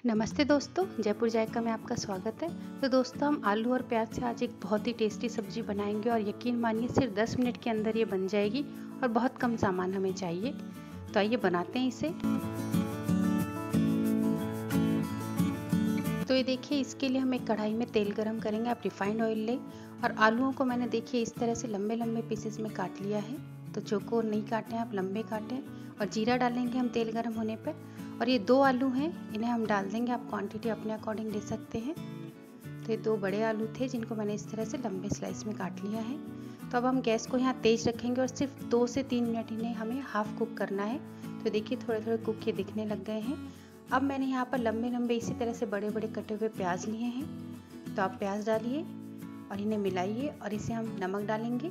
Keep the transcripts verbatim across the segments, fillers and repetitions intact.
नमस्ते दोस्तों, जयपुर जायका में आपका स्वागत है। तो दोस्तों, हम आलू और प्याज से आज एक बहुत ही टेस्टी सब्जी बनाएंगे और यकीन मानिए सिर्फ दस मिनट के अंदर ये बन जाएगी और बहुत कम सामान हमें चाहिए। तो आइए बनाते हैं इसे। तो ये देखिए, इसके लिए हम एक कढ़ाई में तेल गरम करेंगे। आप रिफाइंड ऑयल लें और आलूओं को मैंने देखिए इस तरह से लंबे लंबे पीसेस में काट लिया है। तो चौकोर नहीं काटे, आप लंबे काटें। और जीरा डालेंगे हम तेल गरम होने पर। और ये दो आलू हैं, इन्हें हम डाल देंगे। आप क्वांटिटी अपने अकॉर्डिंग ले सकते हैं। तो ये दो बड़े आलू थे जिनको मैंने इस तरह से लंबे स्लाइस में काट लिया है। तो अब हम गैस को यहाँ तेज रखेंगे और सिर्फ दो से तीन मिनट इन्हें हमें हाफ कुक करना है। तो देखिए थोड़े थोड़े कुक ये दिखने लग गए हैं। अब मैंने यहाँ पर लंबे लंबे इसी तरह से बड़े बड़े कटे हुए प्याज लिए हैं। तो आप प्याज डालिए और इन्हें मिलाइए और इसे हम नमक डालेंगे।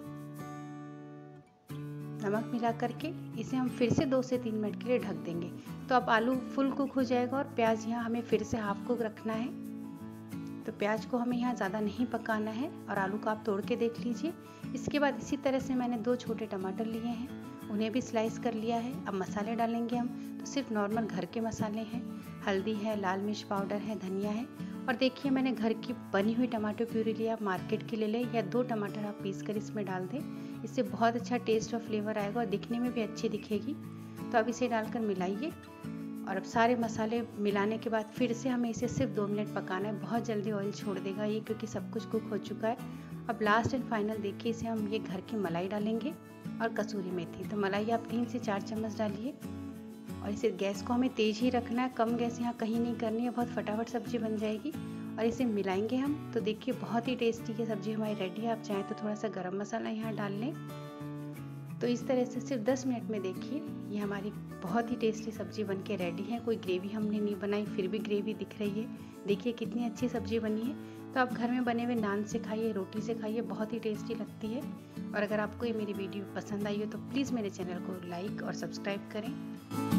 नमक मिला करके इसे हम फिर से दो से तीन मिनट के लिए ढक देंगे। तो अब आलू फुल कुक हो जाएगा और प्याज यहाँ हमें फिर से हाफ कुक रखना है। तो प्याज को हमें यहाँ ज़्यादा नहीं पकाना है और आलू को आप तोड़ के देख लीजिए। इसके बाद इसी तरह से मैंने दो छोटे टमाटर लिए हैं, उन्हें भी स्लाइस कर लिया है। अब मसाले डालेंगे हम। तो सिर्फ नॉर्मल घर के मसाले हैं, हल्दी है, लाल मिर्च पाउडर है, धनिया है। और देखिए मैंने घर की बनी हुई टमाटर प्यूरी लिया। आप मार्केट की ले लें या दो टमाटर आप पीस कर इसमें डाल दें। इससे बहुत अच्छा टेस्ट और फ्लेवर आएगा और दिखने में भी अच्छी दिखेगी। तो अब इसे डालकर मिलाइए। और अब सारे मसाले मिलाने के बाद फिर से हमें इसे सिर्फ दो मिनट पकाना है। बहुत जल्दी ऑयल छोड़ देगा ये, क्योंकि सब कुछ कुक हो चुका है। अब लास्ट एंड फाइनल देखिए, इसे हम ये घर की मलाई डालेंगे और कसूरी मेथी। तो मलाई आप तीन से चार चम्मच डालिए और इसे गैस को हमें तेज़ ही रखना है, कम गैस यहाँ कहीं नहीं करनी है। बहुत फटाफट सब्जी बन जाएगी और इसे मिलाएंगे हम। तो देखिए बहुत ही टेस्टी ये सब्जी हमारी रेडी है। आप चाहें तो थोड़ा सा गरम मसाला यहाँ डाल लें। तो इस तरह से सिर्फ दस मिनट में देखिए ये हमारी बहुत ही टेस्टी सब्जी बनके रेडी है। कोई ग्रेवी हमने नहीं बनाई, फिर भी ग्रेवी दिख रही है। देखिए कितनी अच्छी सब्जी बनी है। तो आप घर में बने हुए नान से खाइए, रोटी से खाइए, बहुत ही टेस्टी लगती है। और अगर आपको ये मेरी वीडियो पसंद आई हो तो प्लीज़ मेरे चैनल को लाइक और सब्सक्राइब करें।